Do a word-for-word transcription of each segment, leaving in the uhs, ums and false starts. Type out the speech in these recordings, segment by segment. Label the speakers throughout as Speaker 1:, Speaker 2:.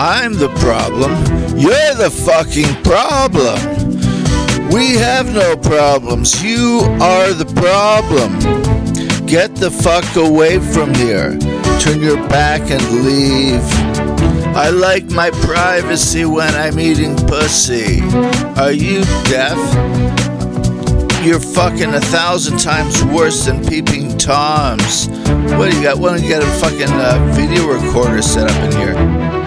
Speaker 1: I'm the problem. You're the fucking problem. We have no problems. You are the problem. Get the fuck away from here. Turn your back and leave. I like my privacy when I'm eating pussy. Are you deaf? You're fucking a thousand times worse than peeping toms. What do you got? Why don't you get a fucking uh, video recorder set up in here?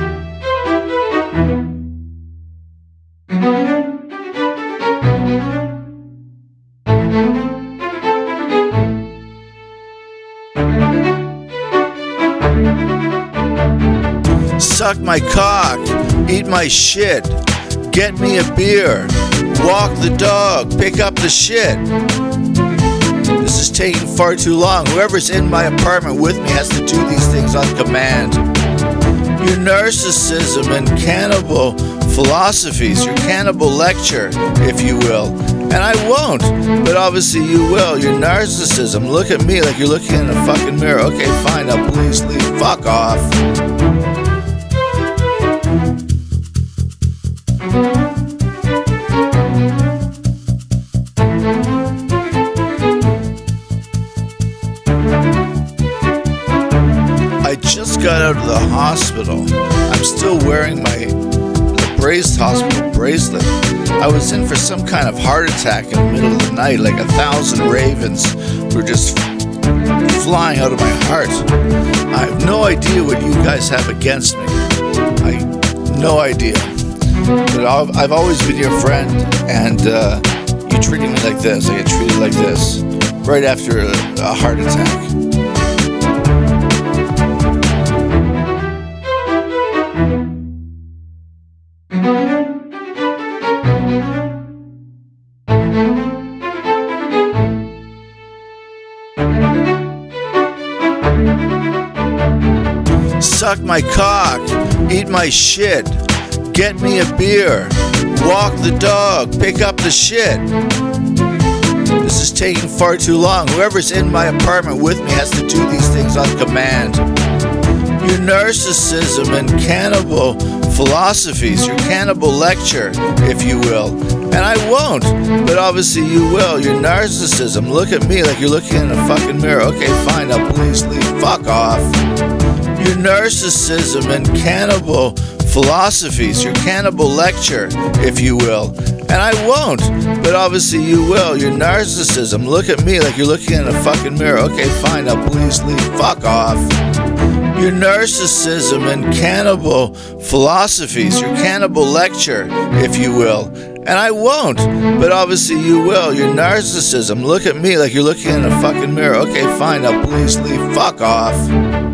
Speaker 1: Suck my cock, eat my shit, get me a beer, walk the dog, pick up the shit. This is taking far too long. Whoever's in my apartment with me has to do these things on command. Your narcissism and cannibal philosophies, your Cannibal Lecture, if you will. And I won't, but obviously you will. Your narcissism, look at me like you're looking in a fucking mirror. Okay, fine, now please leave. Fuck off. I just got out of the hospital. I'm still wearing my the braced hospital bracelet. I was in for some kind of heart attack in the middle of the night, like a thousand ravens were just flying out of my heart. I have no idea what you guys have against me. I no idea. But I've, I've always been your friend, and uh, you treated me like this. I get treated like this right after a, a heart attack. Suck my cock, eat my shit, get me a beer, walk the dog, pick up the shit. This is taking far too long. Whoever's in my apartment with me has to do these things on command. Your narcissism and cannibal philosophies, your Cannibal Lecture, if you will. And I won't, but obviously you will. Your narcissism, look at me like you're looking in a fucking mirror. Okay, fine, now please leave. Fuck off. Your narcissism and cannibal philosophies, your Cannibal Lecture, if you will. And I won't, but obviously you will. Your narcissism, look at me like you're looking in a fucking mirror. Okay, fine, now please leave. Fuck off. Your narcissism and cannibal philosophies, your Cannibal Lecture, if you will. And I won't, but obviously you will. Your narcissism, look at me like you're looking in a fucking mirror. Okay, fine, now please leave. Fuck off.